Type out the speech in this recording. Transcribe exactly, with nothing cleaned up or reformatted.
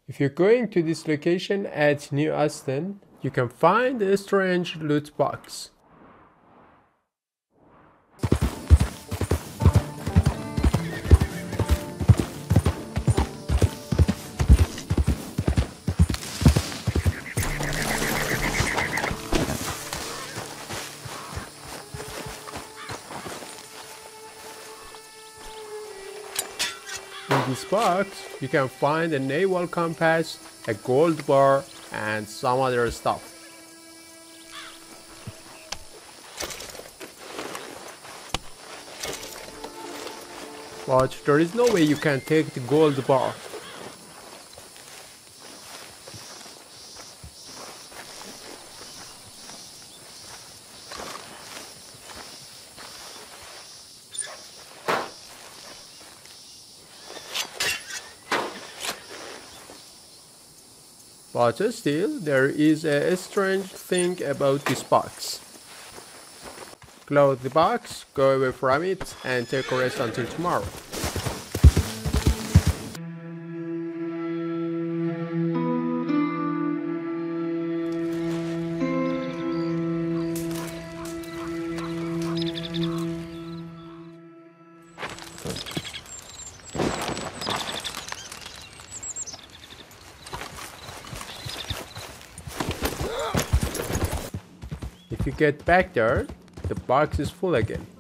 If you're going to this location at New Austin, you can find a strange loot box. In this box, you can find a naval compass, a gold bar, and some other stuff. But there is no way you can take the gold bar. But still, there is a strange thing about this box. Close the box, go away from it, and take a rest until tomorrow. If you get back there, the box is full again.